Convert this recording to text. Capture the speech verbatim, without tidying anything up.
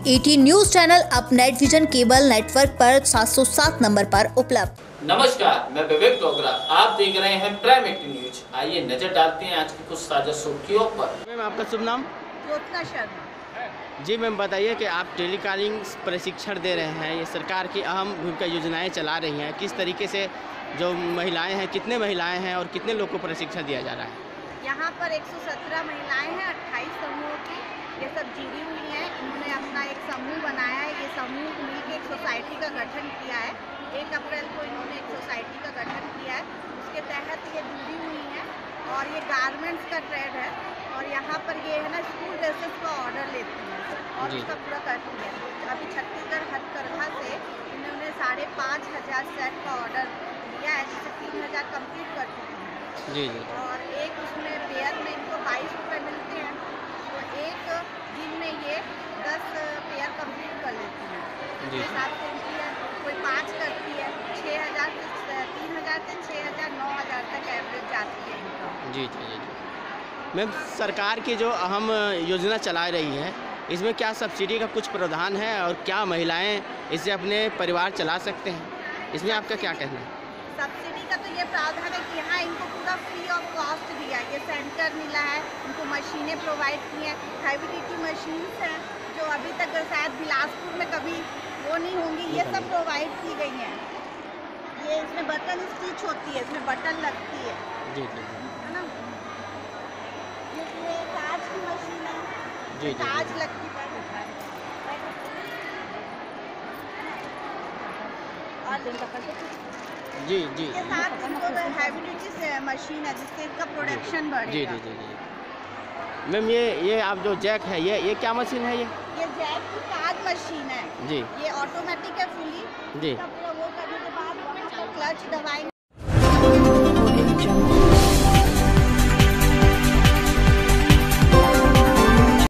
अठारह news channel अब Net Vision cable network पर सात सौ सात नंबर पर उपलब्ध। नमस्कार, मैं विवेक डोगरा, आप देख रहे हैं प्राइम अठारह न्यूज। आइए नजर डालते हैं आज की कुछ ताजा सुर्खियों पर। मैम, आपका शुभ नाम? ज्योत्ना शर्मा। जी मैम, बताइए कि आप टेलीकॉलिंग प्रशिक्षण दे रहे हैं, ये सरकार की अहम भूमिका योजनाएं चला रही हैं, किस तरीके से जो महिलाएं हैं, कितने महिलाएं हैं और कितने लोग को प्रशिक्षण दिया जा रहा है? यहाँ पर एक सौ सत्रह महिलाएं हैं, अट्ठाईस समूहों की ये सब जुड़ी हुई हैं। इन्होंने अपना एक समूह बनाया है, ये समूह मिलकर एक सोसाइटी का गठन किया है। एक अप्रैल को इन्होंने एक सोसाइटी का गठन किया है, उसके तहत ये जुड़ी हुई हैं और ये गारमेंट्स का ट्रेड है और यहाँ पर ये है ना स्कूल ड्रेसेस का ऑर्डर लेती हैं और उसका पूरा करती है। अभी छत्तीसगढ़ हथकरघा से इन्होंने साढ़े पाँच हज़ार सेट का ऑर्डर लिया है, जिससे तीन हज़ार कम्प्लीट कर चुकी हैं। जी जी। और एक उसमें पेयर में इनको बाईस रुपये मिलते हैं, तो एक दिन में ये दस पेयर कंप्लीट कर लेती हैं। जी। इस हिसाब से इनकी है, कोई पाँच करती है, छः हज़ार से तीन हज़ार से छः हज़ार नौ हज़ार तक एवरेज जाती है इनका। जी जी जी। मैम, सरकार की जो अहम योजना चला रही है, इसमें क्या सब्सिडी का कुछ प्रावधान है और क्या महिलाएं इससे अपने परिवार चला सकते हैं, इसमें आपका क्या कहना है? सब्सिडी का तो ये प्रावधान है कि यहाँ इनको पूरा फ्री ऑफ कॉस्ट दिया है। ये सेंटर मिला है, इनको मशीनें प्रोवाइड की हैं, हैवी ड्यूटी मशीन्स हैं जो अभी तक शायद बिलासपुर में कभी वो नहीं होंगी, ये सब प्रोवाइड की गई हैं। ये इसमें बटन स्टिच होती है, इसमें बटन लगती है, जी जी है ना। ये ये ताज की मशीन है, जी जी। ताज लगती है जी जी। इसके साथ इनको हैवी ड्यूटी से मशीन है जिससे इनका प्रोडक्शन बढ़ेगा। जी जी जी जी। मैम, ये ये आप जो जैक है, ये ये क्या मशीन है? ये ये जैक की ताज मशीन है जी। ये ऑटोमेटिक है फुली। जी। पूरा वो करने के बाद वहाँ पर क्लच दबाएंगे।